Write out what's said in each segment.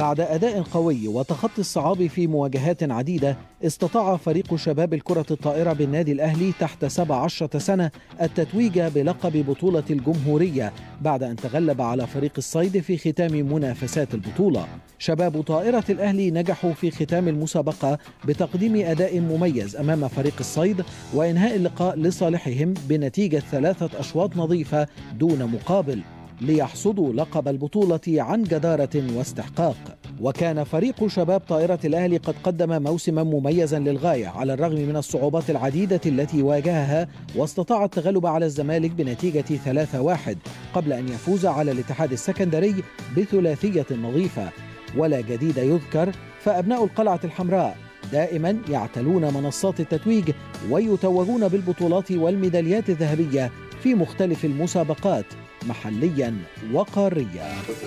بعد أداء قوي وتخطي الصعاب في مواجهات عديدة، استطاع فريق شباب الكرة الطائرة بالنادي الأهلي تحت 17 سنة التتويج بلقب بطولة الجمهورية بعد أن تغلب على فريق الصيد في ختام منافسات البطولة. شباب طائرة الأهلي نجحوا في ختام المسابقة بتقديم أداء مميز أمام فريق الصيد وإنهاء اللقاء لصالحهم بنتيجة 3 أشواط نظيفة دون مقابل، ليحصدوا لقب البطولة عن جدارة واستحقاق. وكان فريق شباب طائرة الأهلي قد قدم موسما مميزا للغاية على الرغم من الصعوبات العديدة التي واجهها، واستطاع التغلب على الزمالك بنتيجة 3-1 قبل أن يفوز على الاتحاد السكندري بثلاثية نظيفة. ولا جديد يذكر، فأبناء القلعة الحمراء دائما يعتلون منصات التتويج ويتوجون بالبطولات والميداليات الذهبية في مختلف المسابقات محليا وقاريا.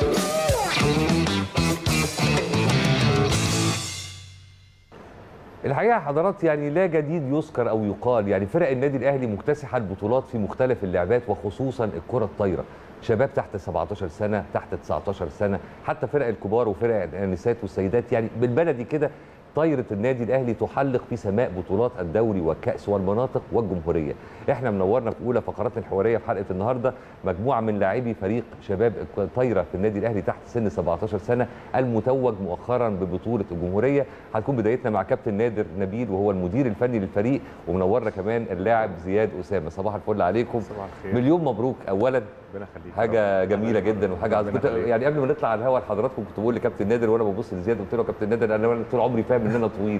الحقيقه حضرات يعني لا جديد يذكر او يقال، يعني فرق النادي الاهلي مكتسحه البطولات في مختلف اللعبات وخصوصا الكره الطايره، شباب تحت 17 سنه، تحت 19 سنه، حتى فرق الكبار وفرق النسات والسيدات. يعني بالبلدي كده طايره النادي الاهلي تحلق في سماء بطولات الدوري والكاس والمناطق والجمهوريه. احنا منورنا في اولى فقراتنا الحواريه في حلقه النهارده مجموعه من لاعبي فريق شباب الطايره في النادي الاهلي تحت سن 17 سنه المتوج مؤخرا ببطوله الجمهوريه. هتكون بدايتنا مع كابتن نادر نبيل وهو المدير الفني للفريق، ومنورنا كمان اللاعب زياد اسامه. صباح الفل عليكم. صباح الخير. مليون مبروك اولا، ربنا يخليك. حاجه جميله جدا وحاجه عظيمه. يعني قبل ما نطلع على الهواء لحضراتكم كنت بقول لكابتن نادر وانا ببص لزياد قلت له يا كابتن نادر انا طول عمري فاهم ان انا طويل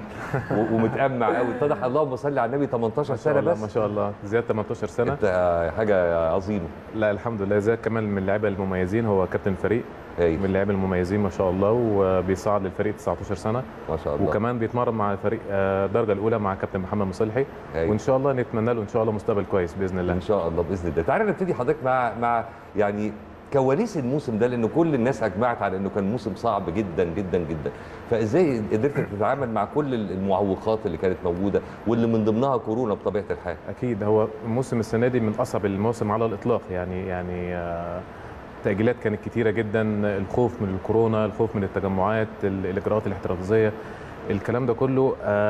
ومتأمع قوي، اتضح اللهم صل على النبي 18 سنه بس. ما شاء الله زياد 18 سنه، انت حاجه عظيمه. لا الحمد لله، زياد كمان من اللعيبه المميزين، هو كابتن الفريق من اللعيبه المميزين ما شاء الله، وبيصعد للفريق 19 سنه ما شاء الله، وكمان بيتمرن مع الفريق الدرجه الاولى مع كابتن محمد مصلحي، وان شاء الله نتمنى له ان شاء الله مستقبل كويس باذن الله. ان شاء الله باذن الله. تعالى نبتدي حضرتك مع يعني كواليس الموسم ده، لان كل الناس اجمعت على انه كان موسم صعب جدا جدا جدا، فازاي قدرت تتعامل مع كل المعوقات اللي كانت موجوده واللي من ضمنها كورونا بطبيعه الحال؟ اكيد هو موسم السنه دي من اصعب المواسم على الاطلاق، يعني التأجيلات كانت كتيره جدا، الخوف من الكورونا، الخوف من التجمعات، الاجراءات الاحترازيه، الكلام ده كله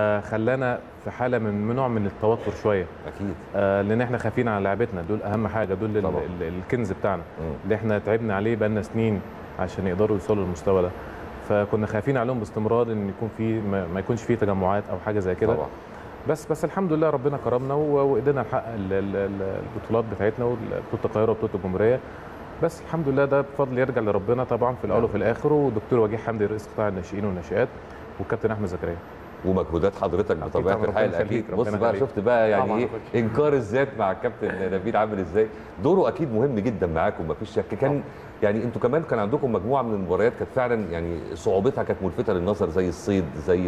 خلانا في حاله من نوع من التوتر شويه. اكيد لان احنا خايفين على لعيبتنا، دول اهم حاجه، دول الكنز بتاعنا اللي احنا تعبنا عليه بقالنا سنين عشان يقدروا يوصلوا للمستوى ده، فكنا خايفين عليهم باستمرار ان يكون في ما يكونش في تجمعات او حاجه زي كده. بس الحمد لله ربنا كرمنا وقدرنا نحقق البطولات بتاعتنا، وبطوله القاهره وبطوله الجمهوريه، بس الحمد لله ده بفضل يرجع لربنا طبعا في الاول وفي الاخر، ودكتور وجيه حمدي رئيس قطاع الناشئين والناشئات، والكابتن احمد زكريا، ومجهودات حضرتك بطبيعه الحال. اكيد بص بقى شفت بقى يعني ايه انكار الذات مع الكابتن نبيل عامل ازاي، دوره اكيد مهم جدا معاكم مفيش شك. كان يعني انتوا كمان كان عندكم مجموعه من المباريات كانت فعلا يعني صعوبتها كانت ملفته للنظر، زي الصيد، زي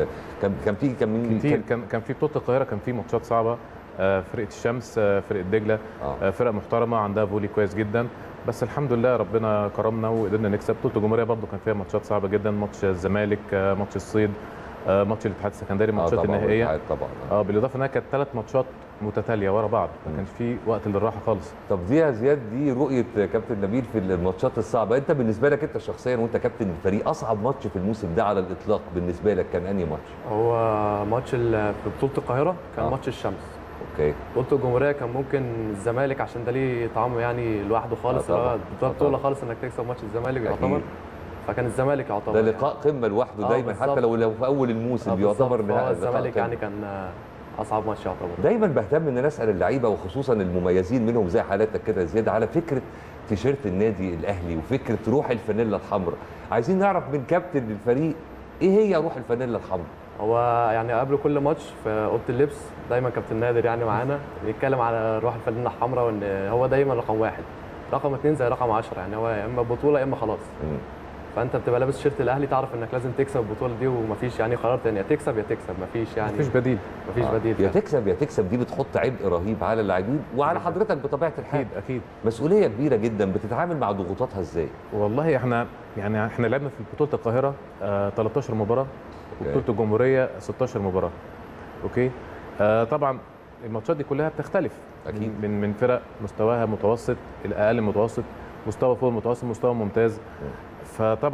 كان في بطوله القاهره، كان في ماتشات صعبه، فرقه الشمس، فرقه دجله، فرقه محترمه عندها فولي كويس جدا، بس الحمد لله ربنا كرمنا وقدرنا نكسب. بطوله الجمهوريه برضو كان فيها ماتشات صعبه جدا، ماتش الزمالك، ماتش الصيد، ماتش الاتحاد السكندري، ماتشات النهائيه طبعا بالاضافه انها كانت 3 ماتشات متتاليه ورا بعض، ما كانش في وقت للراحه خالص. طب دي يا زياد، دي رؤيه كابتن نبيل في الماتشات الصعبه، انت بالنسبه لك انت شخصيا وانت كابتن الفريق اصعب ماتش في الموسم ده على الاطلاق بالنسبه لك كان انهي ماتش؟ هو ماتش في بطوله القاهره كان ماتش الشمس. اوكي. بطوله الجمهوريه كان ممكن الزمالك عشان ده ليه طعمه يعني لوحده خالص، بطوله خالص انك تكسب ماتش الزمالك يعتبر، فكان الزمالك يعتبر ده لقاء قمه لوحده دايما، حتى لو في اول الموسم بيعتبر نهائي. الزمالك يعني كان اصعب ماتش يعتبر. دايما بهتم ان انا اسال اللعيبه وخصوصا المميزين منهم زي حالاتك كده زياده على فكره تيشيرت النادي الاهلي وفكره روح الفانيلا الحمراء. عايزين نعرف من كابتن الفريق ايه هي روح الفانيلا الحمراء؟ هو يعني قبل كل ماتش في اوضه اللبس دايما كابتن نادر يعني معانا بيتكلم على روح الفانيلا الحمراء، وان هو دايما رقم 1، رقم 2 زي رقم 10، يعني هو يا اما بطوله يا اما خلاص. فانت بتبقى لابس شيرت الاهلي تعرف انك لازم تكسب البطوله دي، ومفيش يعني قرار تاني، يا تكسب يا تكسب، مفيش يعني مفيش بديل، مفيش بديل يا تكسب يا تكسب. دي بتحط عبء رهيب على اللاعبين وعلى حضرتك بطبيعه الحال. اكيد مسؤوليه كبيره جدا، بتتعامل مع ضغوطاتها ازاي؟ والله احنا لعبنا في بطوله القاهره 13 مباراه، وبطوله الجمهوريه 16 مباراه. اوكي. طبعا الماتشات دي كلها بتختلف اكيد من فرق مستواها متوسط، الاقل متوسط، مستوى فوق المتوسط، مستوى ممتاز. فطبعا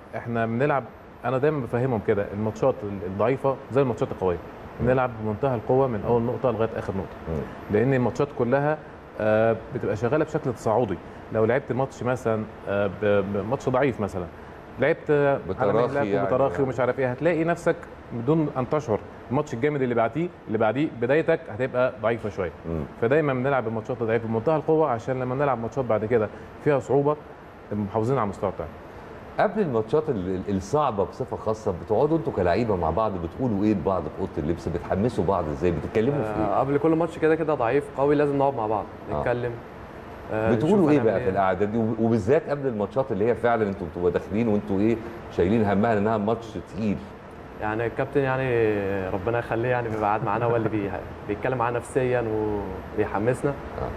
احنا بنلعب، انا دايما بفهمهم كده، الماتشات الضعيفه زي الماتشات القويه، بنلعب بمنتهى القوه من اول نقطه لغايه اخر نقطه، لان الماتشات كلها بتبقى شغاله بشكل تصاعدي. لو لعبت ماتش مثلا ماتش ضعيف مثلا، لعبت بتراخي ومش عارف ايه، هتلاقي نفسك بدون ان تشعر الماتش الجامد اللي بعديه بدايتك هتبقى ضعيفه شويه. فدايما بنلعب الماتشات الضعيفه بمنتهى القوه، عشان لما نلعب ماتشات بعد كده فيها صعوبه محافظين على المستوى بتاعنا. قبل الماتشات الصعبه بصفه خاصه بتقعدوا انتوا كلاعيبه مع بعض بتقولوا ايه لبعض في اوضه اللبس؟ بتحمسوا بعض ازاي؟ بتتكلموا في ايه؟ قبل كل ماتش كده ضعيف قوي لازم نقعد مع بعض نتكلم. بتقولوا ايه بقى في القعده دي، وبالذات قبل الماتشات اللي هي فعلا انتوا بتبقوا داخلين وانتوا ايه شايلين همها انها ماتش تقيل؟ يعني الكابتن يعني ربنا يخليه يعني بيبقى قاعد معانا، هو اللي بيتكلم معانا نفسيا وبيحمسنا.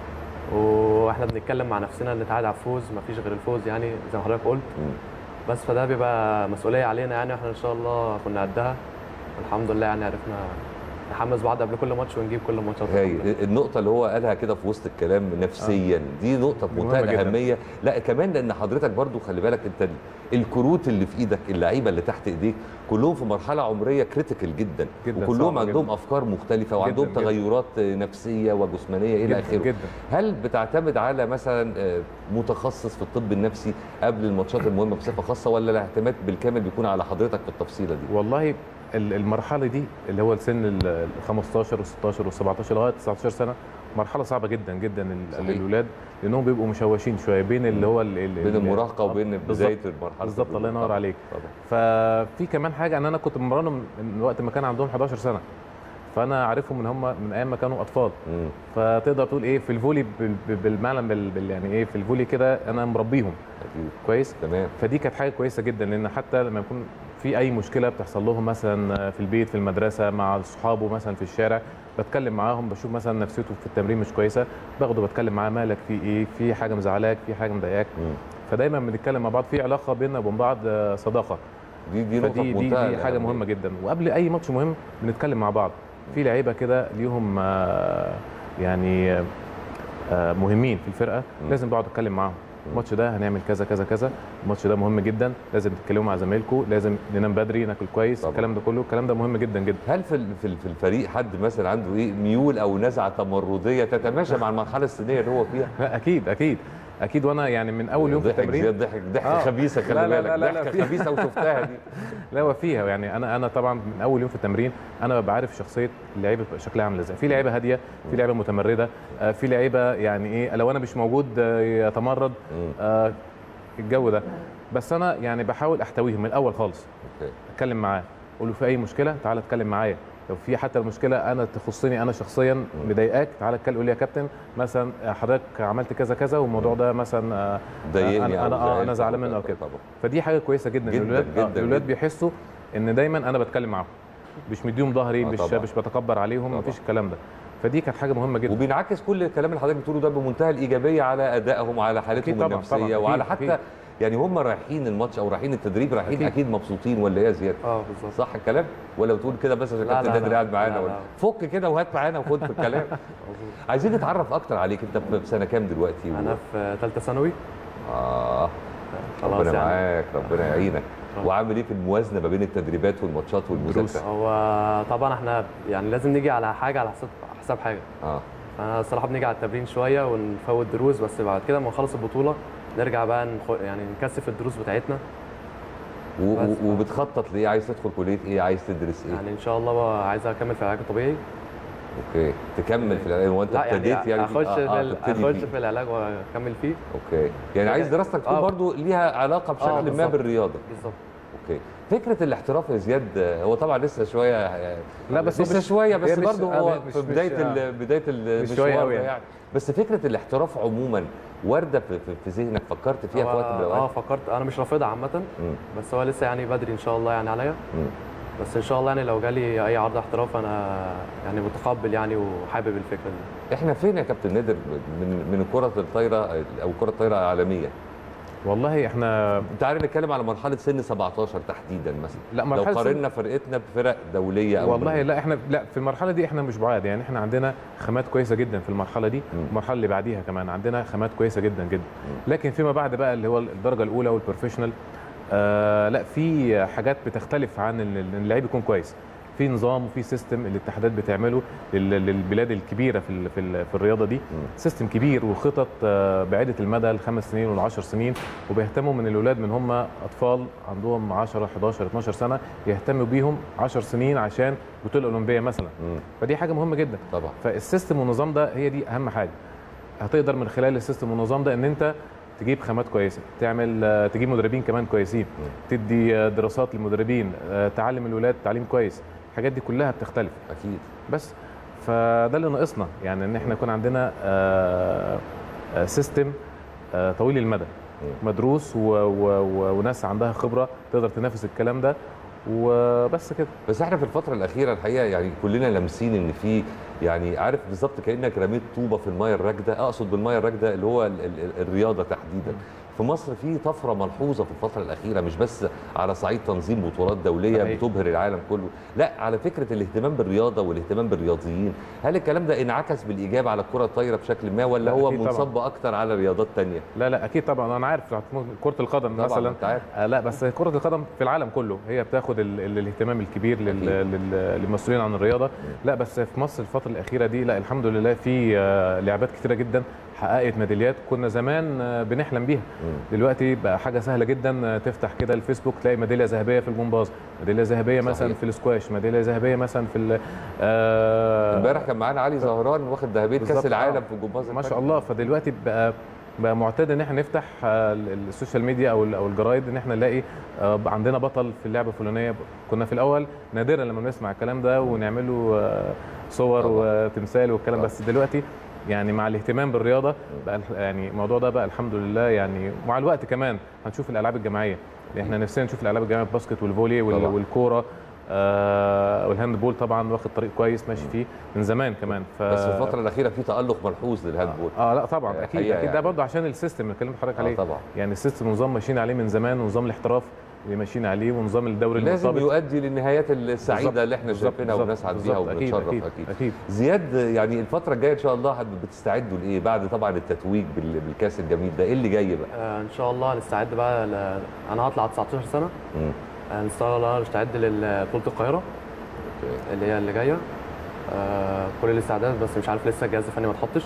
واحنا بنتكلم مع نفسنا نتعاد على الفوز، مفيش غير الفوز يعني زي ما حضرتك قلت. بس فده بيبقى مسؤوليه علينا يعني، احنا ان شاء الله كنا قدها الحمد لله يعني، عرفنا نحمس بعض قبل كل ماتش ونجيب كل الماتشات. النقطه اللي هو قالها كده في وسط الكلام نفسيا دي نقطه في منتهى الاهميه. لا كمان لان حضرتك برضو خلي بالك انت الكروت اللي في ايدك، اللعيبه اللي تحت ايديك كلهم في مرحله عمريه كريتيكال جدا وكلهم عندهم افكار مختلفه وعندهم تغيرات نفسيه وجسمانيه الى اخره. هل بتعتمد على مثلا متخصص في الطب النفسي قبل الماتشات المهمه بصفه خاصه، ولا الاعتماد بالكامل بيكون على حضرتك في التفصيله دي؟ والله المرحله دي اللي هو السن ال 15 و16 و17 لغايه 19 سنه مرحله صعبه جدا جدا للولاد، لانهم بيبقوا مشوشين شويه بين اللي هو بين المراهقه وبين بدايه المرحله. بالظبط، الله ينور عليك. ففي كمان حاجه ان انا كنت بمرنهم من وقت ما كان عندهم 11 سنه، فانا عارفهم من هم من ايام ما كانوا اطفال. فتقدر تقول ايه في الفولي بالمعنى يعني ايه في الفولي كده انا مربيهم كويس. تمام. فدي كانت حاجه كويسه جدا، لان حتى لما يكون في اي مشكله بتحصل لهم مثلا في البيت في المدرسه مع اصحابه مثلا في الشارع، بتكلم معاهم بشوف مثلا نفسيته في التمرين مش كويسه، باخده بتكلم معاه مالك في ايه، في حاجه مزعلاك، في حاجه مضايقاك. فدايما بنتكلم مع بعض، في علاقه بيننا وبين بعض صداقه. دي نقطه دي حاجه مهمه جدا. وقبل اي ماتش مهم بنتكلم مع بعض. في لعيبه كده ليهم يعني مهمين في الفرقه، لازم بقعد اتكلم معاهم. الماتش ده هنعمل كذا كذا كذا، الماتش ده مهم جدا، لازم تتكلموا مع زمايلكم، لازم ننام بدري، ناكل كويس طبعا. الكلام ده كله، الكلام ده مهم جدا جدا. هل في الفريق حد مثلا عنده ايه ميول او نزعه تمرديه تتماشى مع المرحله السنيه اللي هو فيها؟ لا اكيد وانا يعني من اول يوم في التمرين ضحك خبيثه، خلي بالك ضحكه خبيثه وشفتها دي. لا هو فيها يعني انا طبعا من اول يوم في التمرين انا ببقى عارف شخصيه اللعيبه شكلها عامله ازاي. في لعيبه هاديه، في لعيبه متمرده، في لعيبه يعني ايه لو انا مش موجود يتمرد الجو ده. بس انا يعني بحاول احتويهم من الاول خالص. اتكلم معاه، اقول له في اي مشكله تعالى اتكلم معايا، لو في حتى المشكله انا تخصني انا شخصيا مضايقاك تعالى اتكلم، قول لي يا كابتن مثلا حضرتك عملت كذا كذا والموضوع ده مثلا ضايقني انا زعلان منه او كده. فدي حاجه كويسه جدا. الولاد بيحسوا ان دايما انا بتكلم معاهم، مش مديهم ظهري، مش بتكبر عليهم، مفيش الكلام ده. فدي كانت حاجه مهمه جدا، وبينعكس كل الكلام اللي حضرتك بتقوله ده بمنتهى الايجابيه على ادائهم وعلى حالتهم النفسيه طبعًا. وعلى حتى يعني هم رايحين الماتش او رايحين التدريب رايحين اكيد مبسوطين، ولا ايه يا زياد؟ بالظبط. صح الكلام ولا بتقول كده بس عشان كابتن نادر قاعد معانا؟ ولا فك كده وهات معانا وخد في الكلام. عايزين نتعرف اكتر عليك، انت في سنه كام دلوقتي؟ انا في ثالثه ثانوي. ربنا معاك، ربنا يعينك. وعامل ايه في الموازنه ما بين التدريبات والماتشات والمذاكره؟ هو طبعا احنا يعني لازم نيجي على حاجه على حساب حاجه. انا الصراحه بنيجي على التمرين شويه ونفوت دروس، بس بعد كده لما نخلص البطوله نرجع بقى يعني نكثف الدروس بتاعتنا. وبتخطط لايه؟ عايز تدخل كليه ايه؟ عايز تدرس ايه؟ يعني ان شاء الله عايز اكمل في العلاج الطبيعي. اوكي، تكمل في العلاج وانت ابتديت يعني اخش في العلاج واكمل فيه. اوكي، يعني عايز دراستك تكون برضه ليها علاقه بشكل ما بالرياضه. بالظبط. اوكي، فكره الاحتراف يا زياد هو طبعا لسه شويه لا بس لسه شويه، بس برضه هو في بدايه المشوار يعني. بس فكره الاحتراف عموما وارده في ذهنك، فكرت فيها في وقت من الاوقات؟ فكرت، انا مش رافضها عامه، بس هو لسه يعني بدري ان شاء الله يعني عليا. بس ان شاء الله يعني لو جالي اي عرض احتراف انا يعني متقبل يعني وحابب الفكره دي. احنا فين يا كابتن نادر من كره الطايره او كره الطايره العالميه؟ والله احنا تعالى نتكلم على مرحله سن 17 تحديدا مثلا. لا مرحله لو قارنا فرقتنا بفرق دوليه او والله لا احنا في المرحله دي احنا مش بعاد، يعني احنا عندنا خامات كويسه جدا في المرحله دي. المرحله اللي بعديها كمان عندنا خامات كويسه جدا جدا. لكن فيما بعد بقى اللي هو الدرجه الاولى والبروفيشنال لا في حاجات بتختلف عن ان اللعيب يكون كويس. في نظام وفي سيستم الاتحادات بتعمله للبلاد الكبيره في الرياضه دي، سيستم كبير وخطط بعيده المدى ل5 سنين وال10 سنين، وبيهتموا من الاولاد من هم اطفال عندهم 10 11 12 سنه يهتموا بيهم 10 سنين عشان بطوله اولمبيه مثلا. فدي حاجه مهمه جدا طبعا. فالسيستم والنظام ده هي دي اهم حاجه. هتقدر من خلال السيستم والنظام ده ان انت تجيب خامات كويسه، تجيب مدربين كمان كويسين، تدي دراسات للمدربين، تعلم الولاد تعليم كويس. الحاجات دي كلها بتختلف اكيد. بس فده اللي ناقصنا، يعني ان احنا يكون عندنا سيستم طويل المدى مدروس وناس عندها خبره تقدر تنافس الكلام ده وبس كده. بس احنا في الفتره الاخيره الحقيقه يعني كلنا لامسين ان في يعني عارف بالظبط كانك رميت طوبه في الميه الراكده، اقصد بالميه الراكده اللي هو الرياضه تحديدا. في مصر في طفره ملحوظه في الفتره الاخيره، مش بس على صعيد تنظيم بطولات دوليه بتبهر العالم كله، لا على فكره الاهتمام بالرياضه والاهتمام بالرياضيين. هل الكلام ده انعكس بالايجاب على الكره الطايره بشكل ما ولا هو منصب اكتر على رياضات ثانيه؟ لا اكيد طبعا. انا عارف كره القدم مثلا لا بس كره القدم في العالم كله هي بتاخد الاهتمام الكبير للمسؤولين عن الرياضه. لا بس في مصر الفتره الاخيره دي لا الحمد لله في لعبات كتيره جدا حققت ميداليات كنا زمان بنحلم بيها. دلوقتي بقى حاجه سهله جدا، تفتح كده الفيسبوك تلاقي ميداليه ذهبيه في الجمباز، ميداليه ذهبيه مثلا في الاسكواش، ميداليه ذهبيه مثلا في امبارح كان معانا علي زهران واخد ذهبيه كاس العالم في الجمباز ما شاء الله. فدلوقتي بقى معتاد ان احنا نفتح السوشيال ميديا او الجرايد ان احنا نلاقي عندنا بطل في اللعبه الفلانيه. كنا في الاول نادرا لما بنسمع الكلام ده ونعمل له صور وتمثال والكلام، بس دلوقتي يعني مع الاهتمام بالرياضه بقى يعني الموضوع ده بقى الحمد لله يعني مع الوقت كمان هنشوف الالعاب الجماعيه. احنا نفسنا نشوف الالعاب الجماعيه، الباسكت والفولي والكوره والهاندبول طبعا واخد طريق كويس ماشي فيه من زمان كمان. بس في الفتره الاخيره في تالق ملحوظ للهاندبول. لا طبعا اكيد يعني. ده برضه عشان السيستم اللي كلمت حضرتك عليه طبعا. يعني السيستم نظام ماشيين عليه من زمان، ونظام الاحتراف اللي ماشيين عليه، ونظام الدوري لازم يؤدي للنهايات السعيده اللي احنا شايفينها وبنسعد بيها وبنتشرف. أكيد. زياد يعني الفتره الجايه ان شاء الله بتستعدوا لايه بعد طبعا التتويج بالكاس الجميل ده؟ ايه اللي جاي بقى؟ ان شاء الله هنستعد بقى انا هطلع 19 سنه. ان شاء الله نستعد لبطوله القاهره اللي هي اللي جايه. كل الاستعداد بس مش عارف لسه الجهاز الفني ما اتحطش.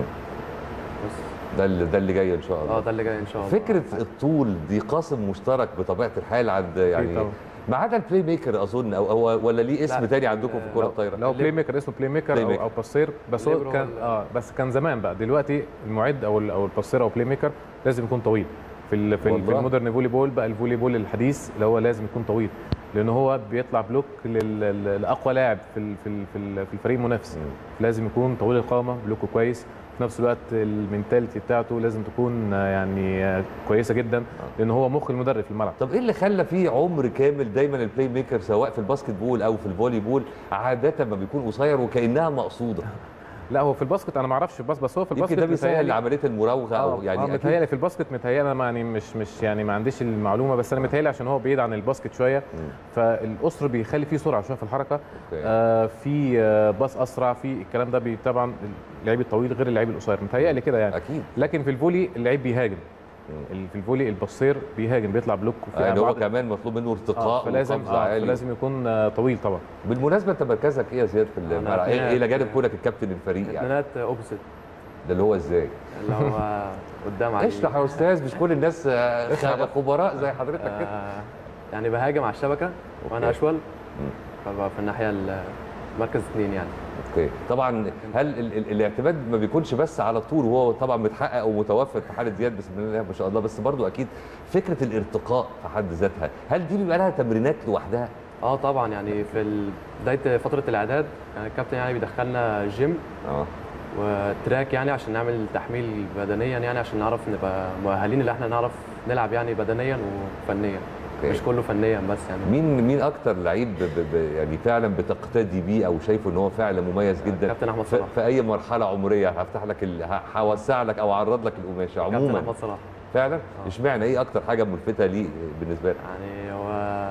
بس ده اللي جاي ان شاء الله. ده اللي جاي ان شاء الله. فكره الطول دي قاسم مشترك بطبيعه الحال عند يعني ما عدا البلاي ميكر اظن او ولا ليه اسم تاني عندكم في الكره الطايره؟ لو بلاي ميكر اسمه بلاي ميكر او باسير، بس هو كان بس كان زمان. بقى دلوقتي المعد او الباسير او بلاي ميكر لازم يكون طويل. في المودرن فولي بول بقى الفولي بول الحديث اللي هو لازم يكون طويل، لان هو بيطلع بلوك لاقوى لاعب في الفريق المنافس. لازم يكون طويل القامه، بلوكه كويس، في نفس الوقت المينتاليتي بتاعته لازم تكون يعني كويسه جدا، لان هو مخ المدرب في الملعب. طب ايه اللي خلى فيه عمر كامل دايما البلاي ميكر سواء في الباسكت بول او في الفولي بول عاده ما بيكون قصير وكانها مقصوده؟ لا هو في الباسكت انا ما اعرفش، بس هو في الباسكت ده بيسهل عمليه المراوغه او يعني متهيألي في الباسكت متهيألي انا يعني مش يعني ما عنديش المعلومه، بس انا متهيألي عشان هو بعيد عن الباسكت شويه فالقصر بيخلي فيه سرعه شويه في الحركه. في باص اسرع، في الكلام ده طبعا اللعيب الطويل غير اللعيب القصير متهيألي كده يعني. اكيد. لكن في الفولي اللعيب بيهاجم، في الفولي البصير بيهاجم بيطلع بلوك يعني هو كمان مطلوب منه ارتقاء وقفزه عاليه، فلازم يكون طويل طبعا. بالمناسبه انت مركزك ايه يا زياد في الملعب؟ ايه الى جانب كونك الكابتن الفريق يعني؟ اتنينات اوبسيت. ده اللي هو ازاي؟ اللي هو قدام عليه. اشرح يا استاذ، مش كل الناس خبراء زي حضرتك كده. يعني بهاجم على الشبكه وانا اشول، فبقى في الناحيه مركز 2 يعني. اوكي. طبعا هل الاعتماد ما بيكونش بس على الطول وهو طبعا متحقق ومتوفر في حاله زياد بسم الله ما شاء الله، بس برضو اكيد فكره الارتقاء في حد ذاتها هل دي بيبقى لها تمرينات لوحدها؟ طبعا يعني في بدايه فتره الاعداد يعني الكابتن يعني بيدخلنا جيم وتراك يعني عشان نعمل تحميل بدنيا يعني عشان نعرف نبقى مؤهلين ان احنا نعرف نلعب يعني بدنيا وفنيا. مش كله فنيا بس يعني. مين اكتر لعيب يعني فعلا بتقتدي بيه او شايفه ان هو فعلا مميز جدا؟ كابتن احمد صلاح. في اي مرحله عمريه هفتح لك هوسع لك او اعرض لك القماشه عموما. كابتن احمد صلاح فعلا. اشمعنى ايه اكتر حاجه ملفته ليه بالنسبه لك؟ يعني هو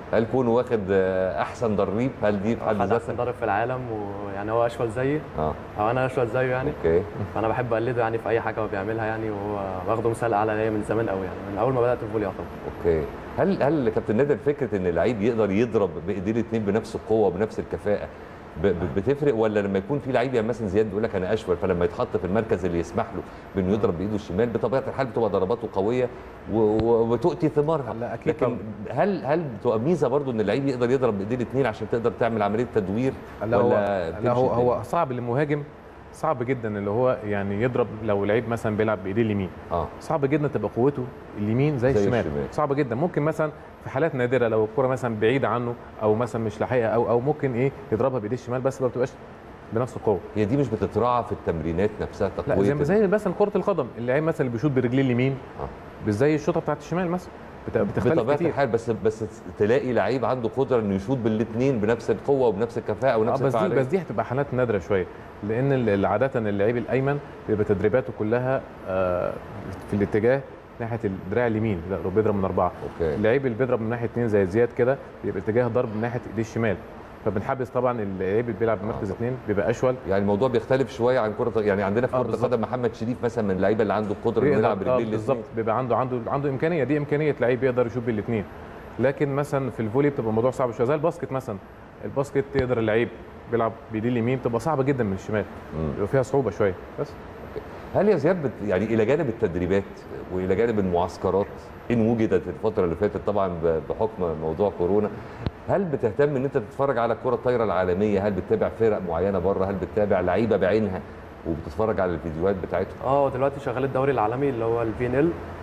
هل كونه واخد احسن دريب، هل دي في حد ذاتها احسن ضارب في العالم، ويعني هو اشول زيي او انا اشول زيه يعني. اوكي. فانا بحب اقلده يعني في اي حاجه هو بيعملها يعني، وهو واخده مثال اعلى ليا من زمان قوي يعني، من اول ما بدات الفولي يعتبر. اوكي. هل كابتن نادر فكره ان اللعيب يقدر يضرب بايديه الاثنين بنفس القوه وبنفس الكفاءه بتفرق، ولا لما يكون في لعيب يعني مثلا زياد بيقول لك انا اشول، فلما يتحط في المركز اللي يسمح له بانه يضرب بايده الشمال بطبيعه الحال بتبقى ضرباته قويه وتؤتي ثمارها؟ لا اكيد. لكن هل بتبقى ميزه برضو ان اللعيب يقدر يضرب بايديه الاثنين عشان تقدر تعمل عمليه تدوير؟ لا هو صعب للمهاجم، صعب جدا اللي هو يعني يضرب لو لعيب مثلا بيلعب بايديه اليمين. صعب جدا تبقى قوته اليمين زي الشمال، صعب جدا. ممكن مثلا في حالات نادره لو الكره مثلا بعيده عنه او مثلا مش لاحقها او ممكن يضربها بايديه الشمال، بس ما بتبقاش بنفس القوه. هي دي مش بتتراعى في التمرينات نفسها تقويه؟ لا زي مثلا كره القدم، اللعيب مثلا اللي بيشوط برجليه اليمين مش زي الشوطه بتاعت الشمال مثلا، بتختلف بطبيعه كتير. الحال. بس تلاقي لعيب عنده قدره انه يشوط بالاثنين بنفس القوه وبنفس الكفاءه ونفس الفعاليه. بس دي هتبقى حالات نادره شويه، لان عاده اللعيب الايمن بيبقى تدريباته كلها في الاتجاه ناحيه الدراع اليمين، لا بيضرب من 4. اللعيب اللي بيضرب من ناحيه 2 زي زياد كده بيبقى اتجاه ضرب من ناحيه ايديه الشمال، فبنحبس طبعا اللعيب اللي بيلعب بمركز 2 بيبقى اشول. يعني الموضوع بيختلف شويه عن كره، يعني عندنا في كره القدم محمد شريف مثلا من اللعيبه اللي عنده القدره انه يلعب برجليه الاثنين. بالظبط، بيبقى عنده امكانيه، دي امكانيه لعيب يقدر يشوط بالاثنين. لكن مثلا في الفولي بتبقى الموضوع صعب شويه، زي الباسكت مثلا. الباسكت يقدر اللعيب بيلعب بايديه اليمين بتبقى صعبه جدا من الشمال، بيبقى فيها صعوبه شويه بس. هل يا زياد يعني الى جانب التدريبات والى جانب المعسكرات ان وجدت الفتره اللي فاتت طبعا بحكم موضوع كورونا، هل بتهتم ان انت تتفرج على الكره الطايره العالميه؟ هل بتتابع فرق معينه بره؟ هل بتتابع لعيبه بعينها وبتتفرج على الفيديوهات بتاعتهم؟ دلوقتي شغال الدوري العالمي اللي هو الVNL،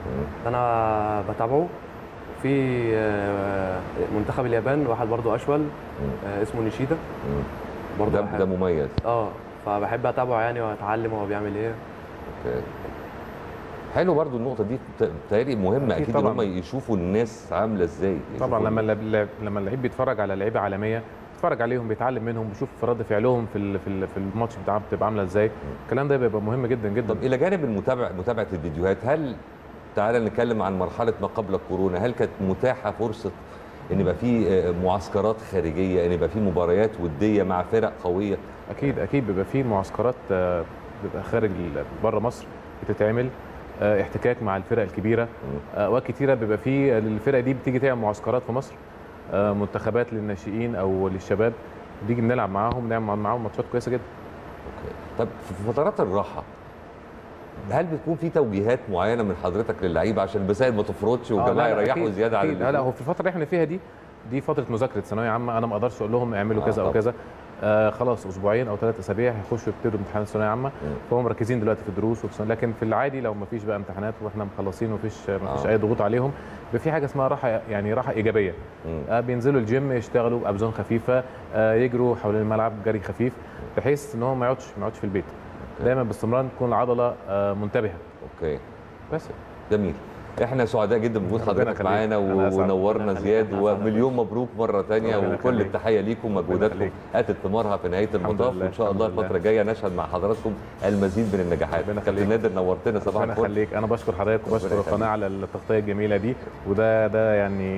انا بتابعه. في منتخب اليابان واحد برضو اشول اسمه نيشيدا، برضو ده مميز. فبحب اتابعه يعني واتعلم هو بيعمل ايه. اوكي. حلو برضو النقطه دي، بتهيألي مهمه اكيد ان هم يشوفوا الناس عامله ازاي. طبعا لما اللعيب بيتفرج على لعيبه عالميه، بيتفرج عليهم بيتعلم منهم، بيشوف رد فعلهم في الماتش بتاعهم بتبقى عامله ازاي. الكلام ده بيبقى مهم جدا جدا. طب الى جانب متابعه الفيديوهات، هل تعالى نتكلم عن مرحله ما قبل الكورونا، هل كانت متاحه فرصه ان يبقى في معسكرات خارجيه، ان يبقى في مباريات وديه مع فرق قويه؟ اكيد بيبقى في معسكرات بيبقى خارج بره مصر بتتعمل، احتكاك مع الفرق الكبيره. اوقات كتيره بيبقى في الفرق دي بتيجي تعمل معسكرات في مصر، منتخبات للناشئين او للشباب، بنيجي بنلعب معاهم، نعمل معاهم ماتشات كويسه جدا. اوكي. طب في فترات الراحه هل بتكون في توجيهات معينه من حضرتك للعيبه عشان البسائل ما تفرطش والجماعه يريحوا زياده على لا هو في الفتره اللي احنا فيها دي فتره مذاكره ثانويه عامه، انا ما اقدرش اقول لهم اعملوا كذا او كذا. خلاص اسبوعين او 3 اسابيع هيخشوا يبتدوا امتحانات ثانويه عامه، فهم مركزين دلوقتي في الدروس لكن في العادي لو ما فيش بقى امتحانات واحنا مخلصين وما فيش اي ضغوط عليهم، بيبقى في حاجه اسمها راحه، يعني راحه ايجابيه. بينزلوا الجيم يشتغلوا بابزان خفيفه، يجروا حوالين الملعب جري خفيف، بحيث ان هو ما يقعدش في البيت. دايما باستمرار تكون العضله منتبهه. اوكي. بس جميل. احنا سعداء جدا بوجود حضرتك معانا ونورنا زياد، ومليون مبروك مره ثانيه، وكل التحيه ليكم، مجهوداتكم اتت ثمارها في نهايه المطاف، وان شاء الله الفتره الجايه نشهد مع حضراتكم المزيد من النجاحات. كابتن نادر نورتنا، صباح الفل. ربنا يخليك. انا بشكر حضرتك وبشكر القناه على التغطيه الجميله دي، وده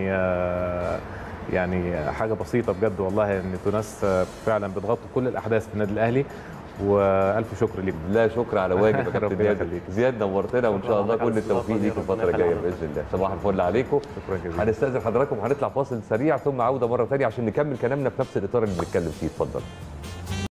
يعني حاجه بسيطه بجد والله، ان انتوا ناس فعلا بتغطوا كل الاحداث في النادي الاهلي، والف شكر ليكم. لا شكر على واجب يا كابتن نادر. زياد نورتنا، وان شاء الله كل التوفيق ليكم الفتره الجايه باذن الله. صباح الفل عليكم. شكرا جزيلا. هنستاذن حضراتكم وهنطلع فاصل سريع ثم عوده مره ثانيه عشان نكمل كلامنا في نفس الاطار اللي بنتكلم فيه. اتفضل.